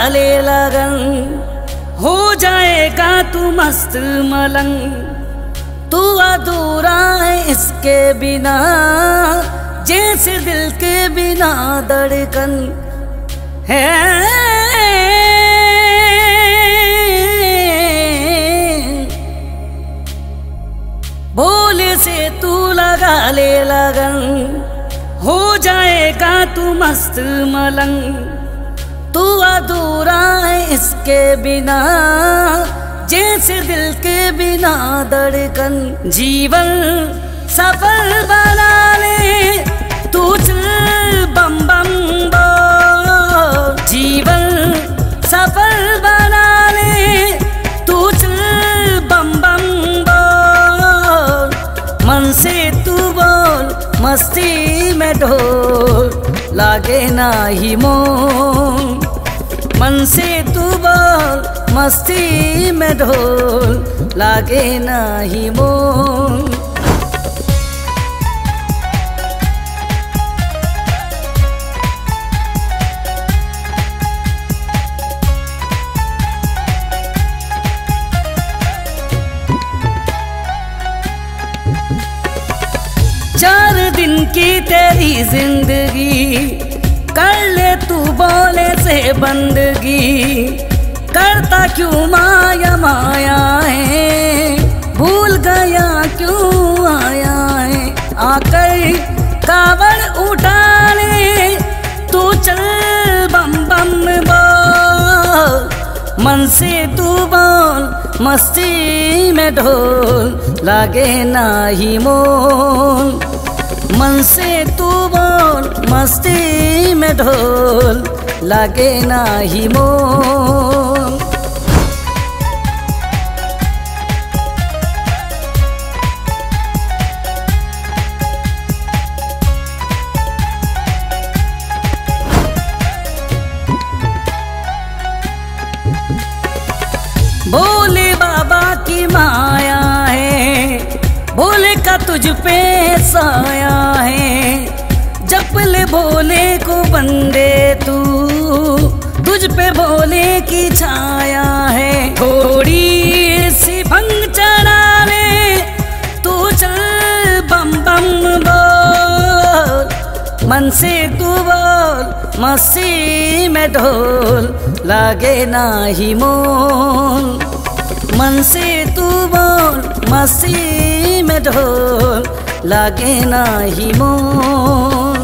ले लगन, हो जाएगा तू मस्त मलंग। तू अधूरा है इसके बिना, जैसे दिल के बिना धड़कन है। भोले से तू लगा ले लगन, हो जाएगा तू मस्त मलंग। तू अधूरा है इसके बिना, जैसे दिल के बिना धड़कन। जीवन सफल बना ले तू, चल बम बम बोल। जीवन सफल बना ले तू, चल बम बम बोल। मन से तू बोल मस्ती में ढोल, लागे ना ही मोन। मन से तू बोल मस्ती में ढोल, लागे ना ही मोन। चार दिन की तेरी जिंदगी, कर ले तू बोले से बंदगी। करता क्यों माया माया है, भूल गया क्यों आया है। आकर कावड़ उठा ले तू, चल बम बम बोल। मन से तू बोल मस्ती में ढोल, लागे ना ही मोल। मन से तू बोल मस्ती में ढोल, लागे ना ही मोल। भोले बाबा की माया है, भोले का तुझ पे साया है। जप ले भोले को बंदे तू, तुझ पे भोले की छाया है। थोड़ी सी भंग चढ़ा ले तू, चल बम बम बोल। मन से तू बोल मस्ती में ढोल, लागे ना ही मोल। मन से तू बोल मस्ती में ढोल, लागे ना ही मोल।